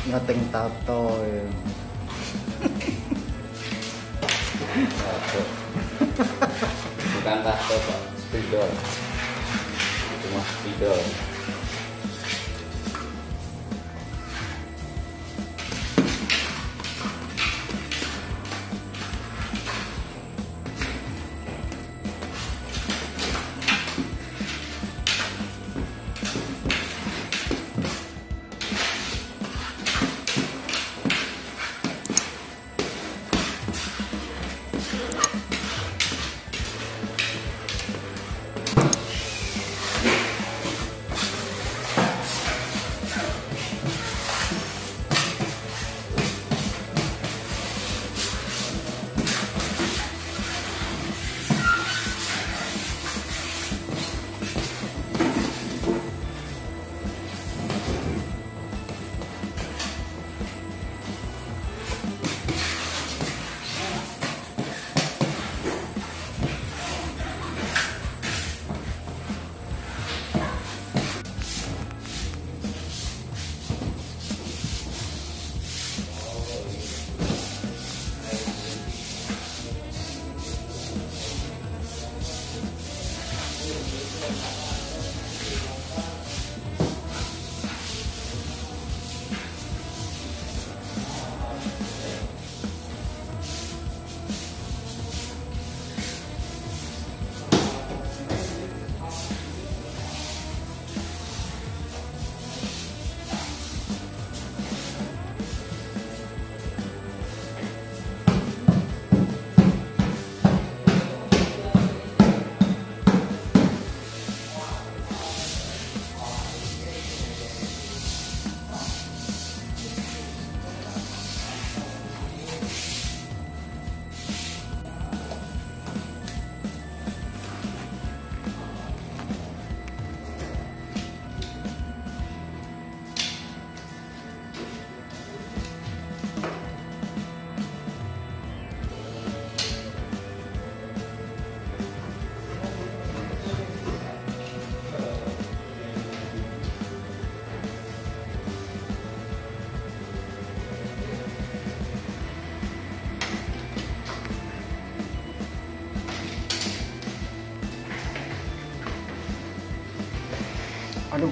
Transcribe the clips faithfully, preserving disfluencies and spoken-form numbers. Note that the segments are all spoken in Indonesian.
ngeteng tato ya. Tato. Bukan tato Pak, spidol. Cuma spidol. Aduh.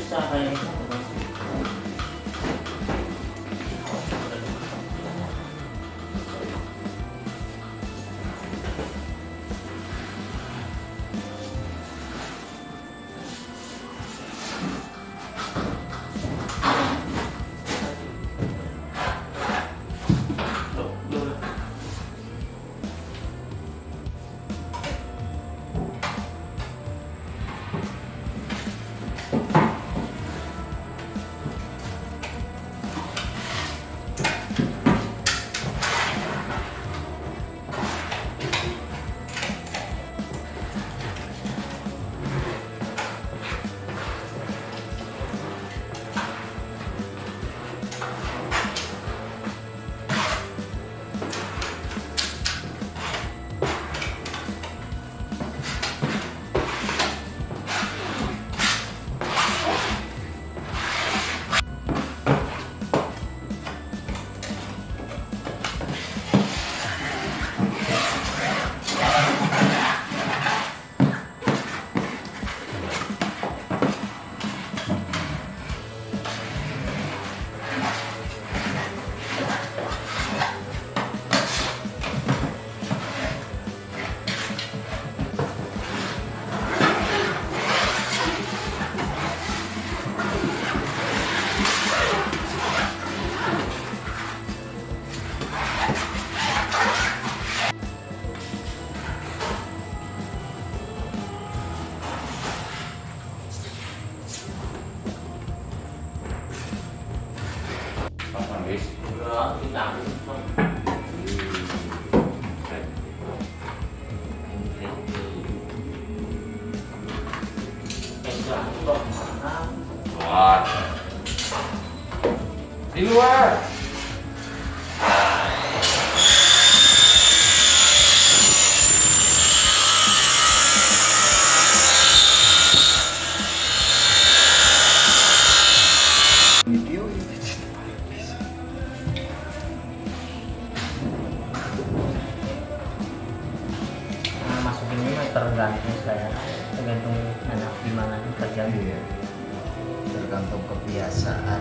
bisa kayak gitu. Wis. Udah kita Keluar. Di luar. Video nah, masukin ini tergantung saya, tergantung anak gimana kerja gitu. iya, tergantung kebiasaan.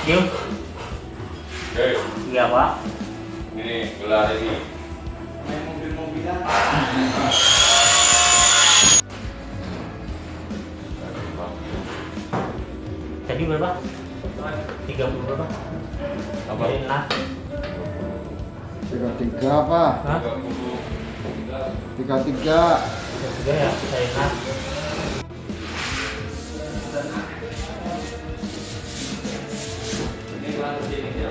Yuk. Hei, Iya Pak. ini gelar ini. Main mobil-mobilan. Tadi berapa? tiga puluh berapa? Apa? Jadi nah. tiga tiga apa? Hah? tiga tiga. tiga tiga ya, saya nah. Ini gelar sini ya.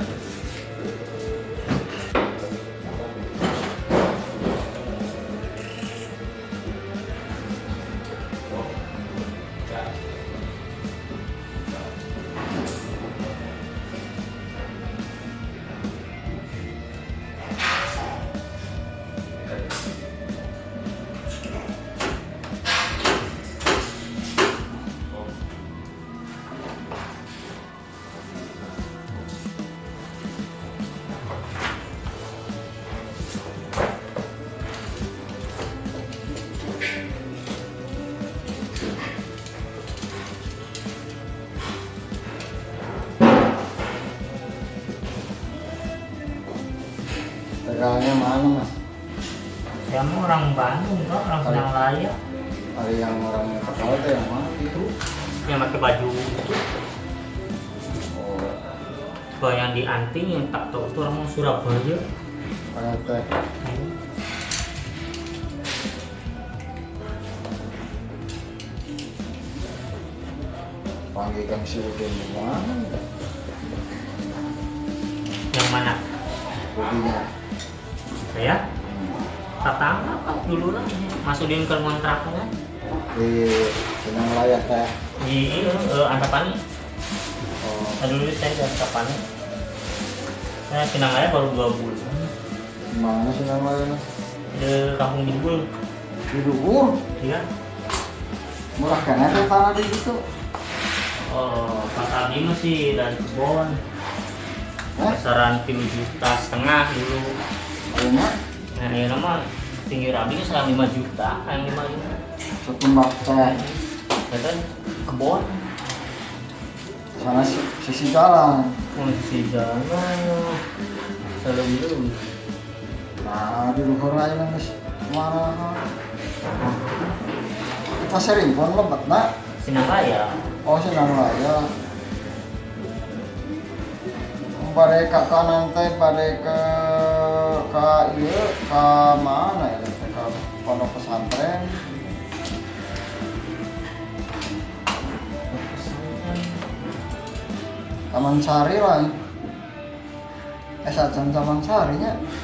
Tegalnya mana mas? Saya mau orang Bandung, Pak, orang Senang Raya. Ada yang orang Tegal itu yang mana itu? Yang pakai baju Oh, kalau yang di Anting yang tak tahu itu orang Surabaya. kayak teh. Panggil Kang si Udin di mana? Yang mana? Ruginya. Saya? Tetangga Pak dulu lah. Masukin ke kontrakan kan? Di Senang Layak teh. Di uh, Antapani. Oh, Nah, dulu saya di Antapani. Saya Senang Raya baru dua bulan. mana Senang Layak? Di Kampung Jebul. Di Luhur. Iya. Murah kan ada tanah di situ. Oh, Pak Aldi masih dari kebon. Hah? Besaran tiga juta setengah dulu. Banyak. Nah, ini nama tinggi rabinya sekarang lima juta, yang lima juta. Satu mbak teh. Kata kebon, Sana si- sisi jalan. masih jalan, selalu dulu. Nah, di Luhur aja nang geus mana? Kita sering pun lebat nak. Senang Raya, Oh, Senang Layak. Pada ke kanan teh, pada ke ke iya, ke mana ya? Ke pondok pesantren. Taman Sari lah. Eh, sajan Taman Sari nya.